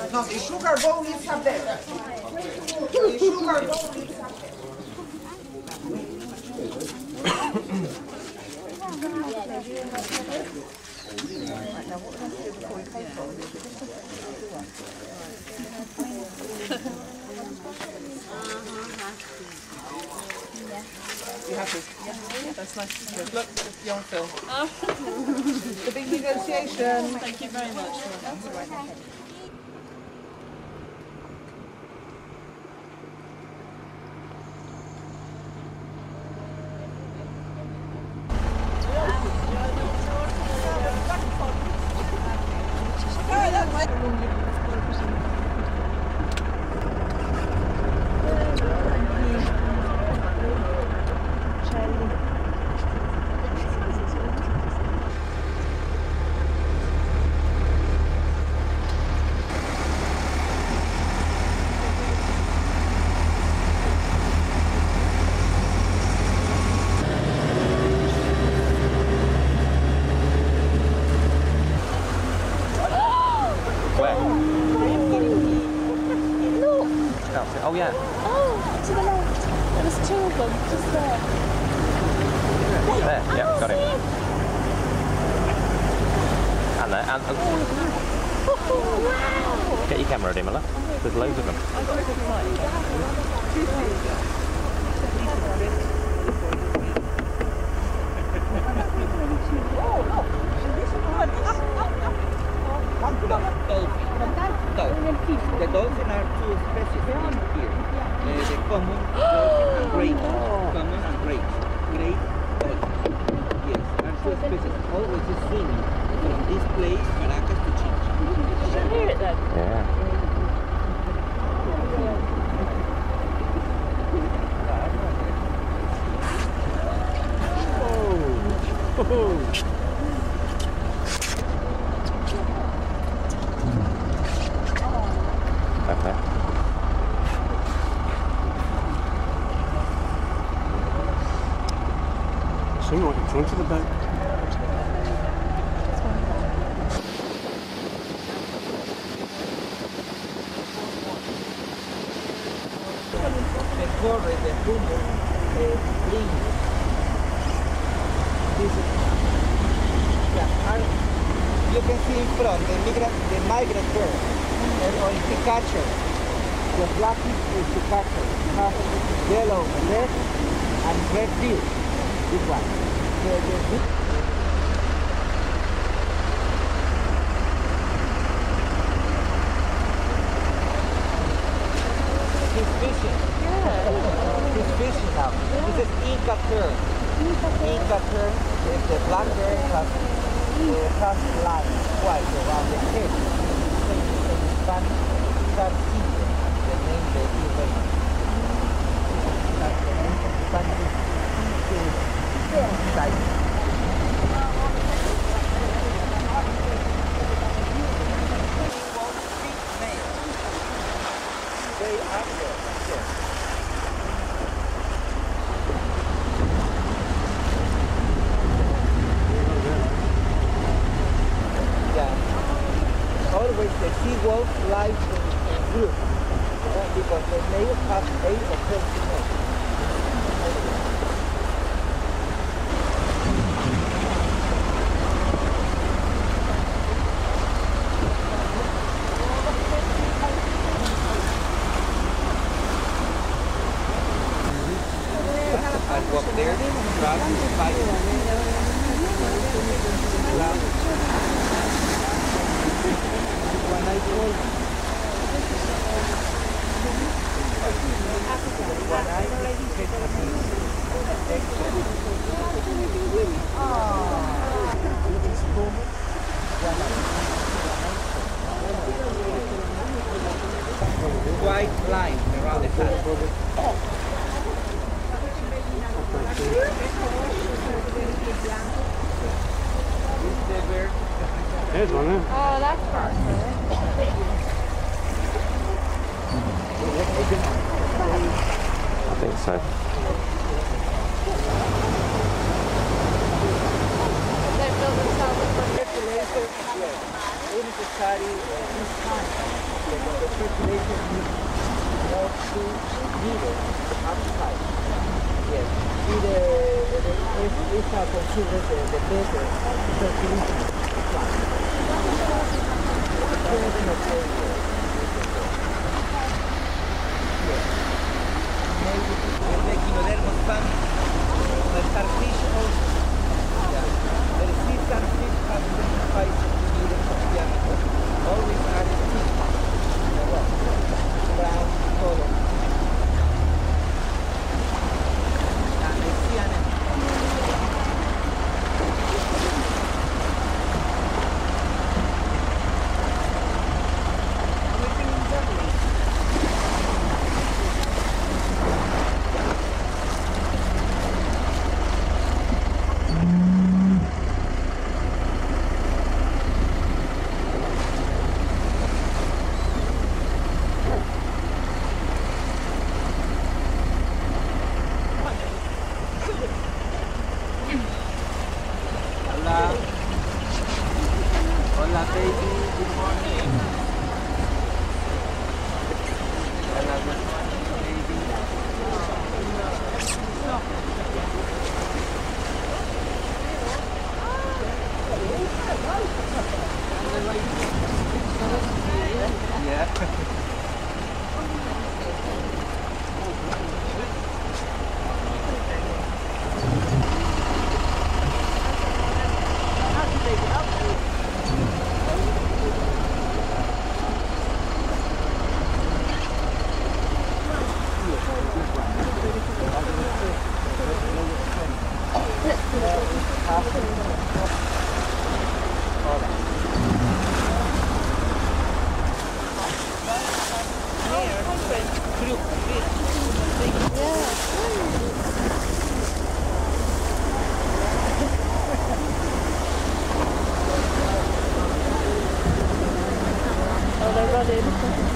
No, the sugar bowl is up there. The sugar bowl is up there. You happy? Yeah, that's nice. Good luck with young Phil. The big negotiation. Thank you very much. Oh yeah. Oh, to the left. There's two of them just there. There, yeah, got it. And there, and Oh, wow. get your camera ready, Miller. There's loads of them. I've got a good The dolphin are two species here. The common dolphin and great. Common and great. Great dolphin. Yes, are two species. Always swimming from this place, Caracas to Chincha. You can hear it then. Yeah. Okay. Swing right in front of the boat. The corre, the rumor, bring. This is, you can see in front the migrant bird, or the catcher. The black is the catcher. You have yellow on the left and red bill. This one. He's fishing. Yeah. He's fishing now. This is Inca tern. Inca tern. The black bird has lines white around the head. In Spanish, Tarcillo. The name they give it. Spanish is like. They are there. Yes. Yeah. Always the seawolf lives in groups because the males have 8 or 10 females. And walk there, grab the fight. One eye closed. One eye white line around the head. There's one there. Oh, that's perfect. I think so. They build themselves a It's necessary this time. to leader outside. Yes. It's not considered the better fertility plant. Maybe the Echinodermos family, the starfish also. Yeah. The sea starfish has 25 centimeters of diameter. Always are still brown color. And the sea anemone. Everything in Japanese. Hola. Hola, baby. Good morning. Hola, good morning, baby. Yeah. Oh, they're running.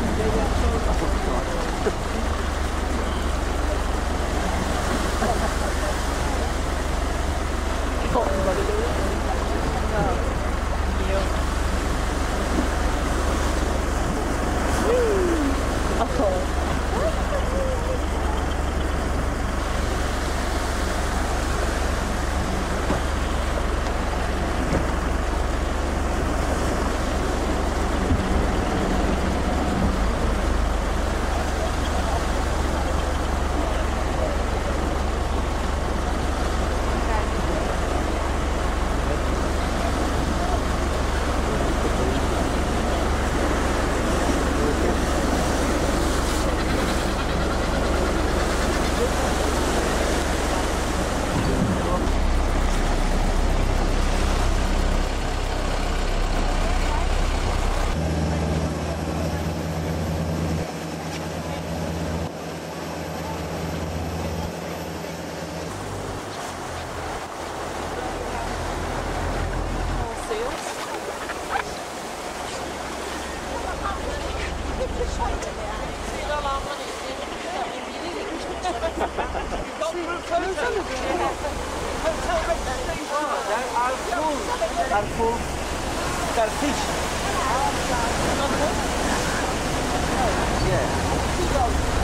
Are full starfish. Yeah.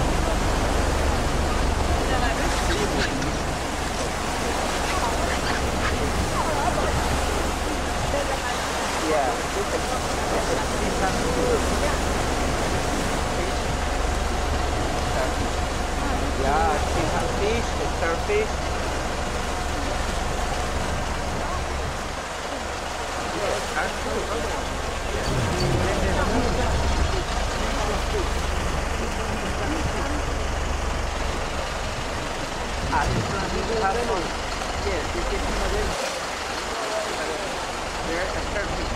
Yeah. Yeah, fish, starfish. This one is half. Yes, you can see it. There's a starfish.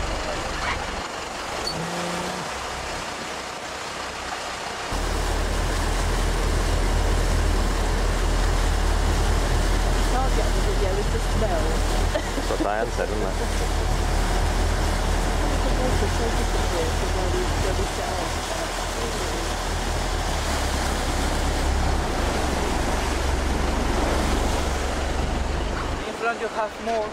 Can't get the video with the smell. That's what Diane said, isn't it? The water so disappears from where we set off. In front you have more.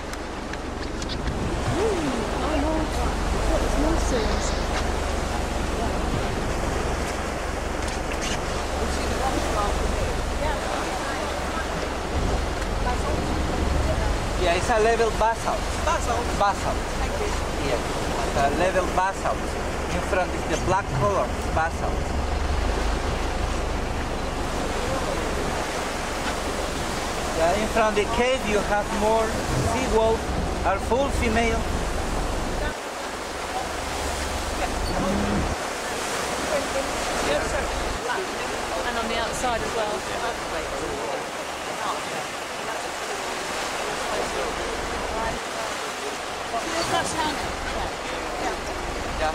Oh no, what is mussels? Yeah, it's a level basalt. Basalt. Basalt. Thank you. Yes, it's a level basalt. In front is the black color, basalt. Yeah, in front of the cave you have more sea wolves, are full female. And on the outside as well. That's Hannah. Yeah.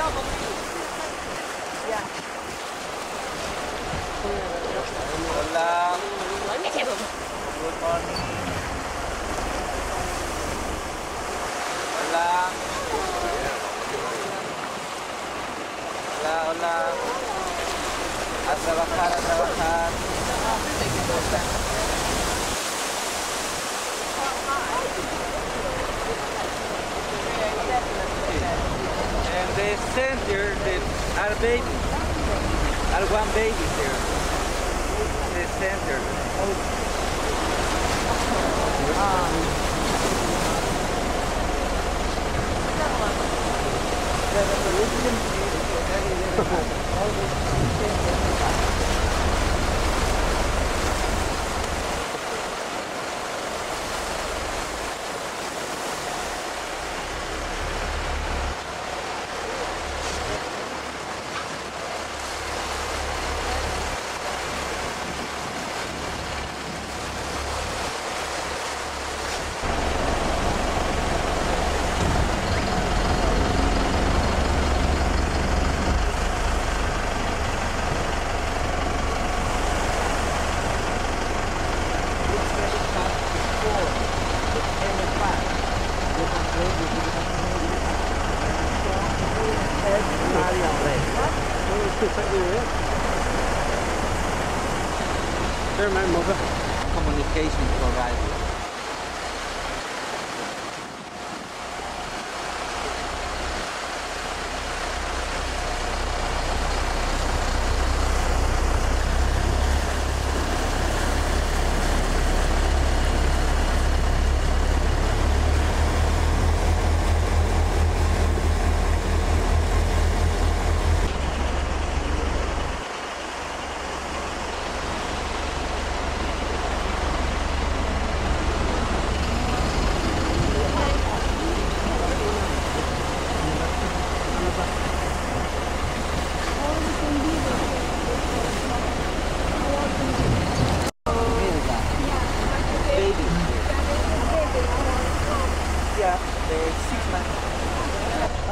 Hola. Good morning. Hola. Hola, hola. A trabajar, a trabajar. And the center, are babies. Are one baby there. The center. The revolution is very relevant. All these things. There, my mother. Communication provided. Yeah, the 6 months.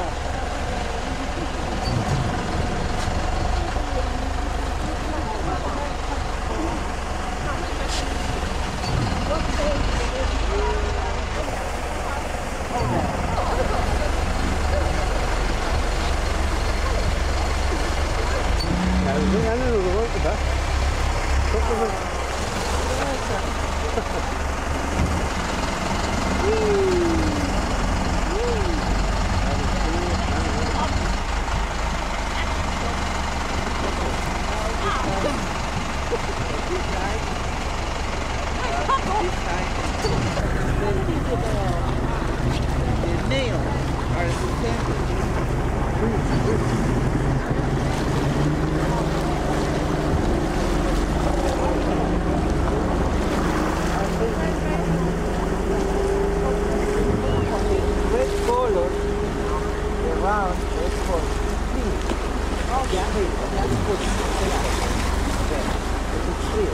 The nails are the same. Red color, the round red color. Yeah, that's good. It's clear.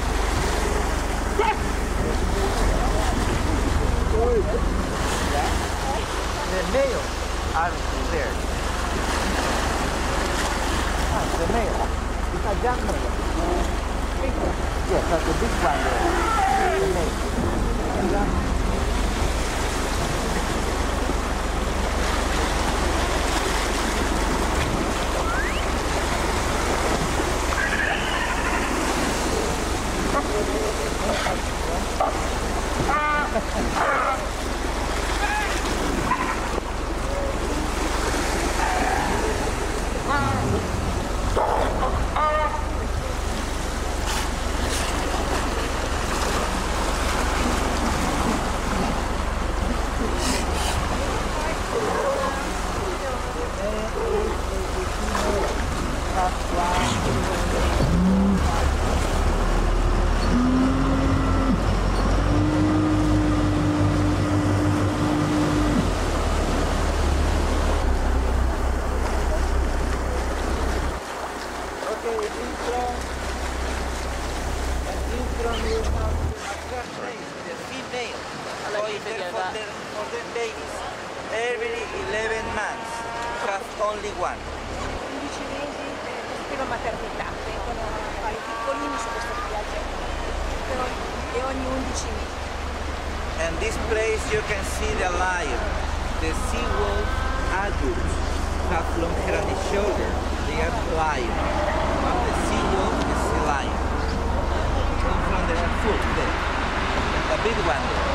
The nails are there. The nail. It's a young nail. Yes, that's the big one there. The nail. every 11 months have only one. 11 mesi per la maternità, vengono a fare i piccolini su questa spiaggia e ogni 11 mesi. And this place you can see the lion. The seawolf adults have long hair on the shoulder. They are lion. The seawolf is a lion. Come from the foot there. The big one there.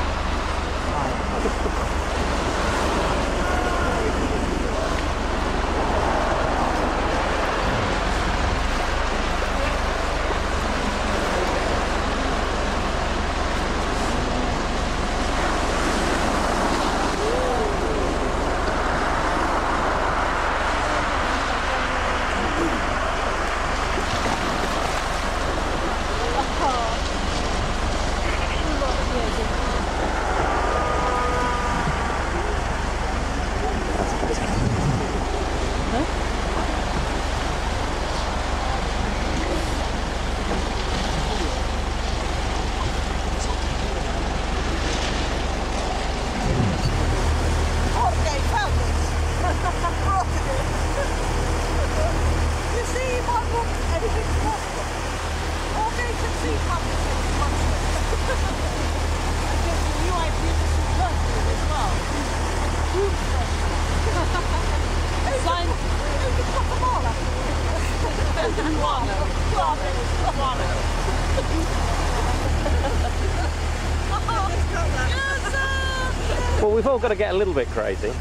Well, we've all got to get a little bit crazy.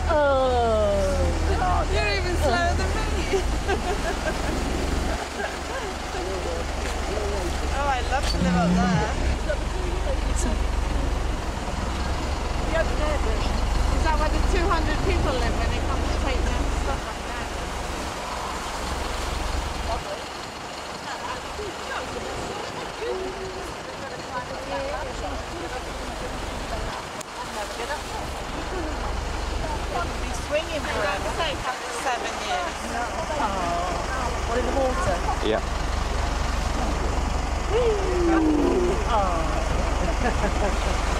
Oh, You're even slower than me. Oh, I'd love to live up there. Is that where the 200 people live when it comes to take their stuff like that? Be swinging forever. Take up to 7 years. what in the water? Yeah. Oh.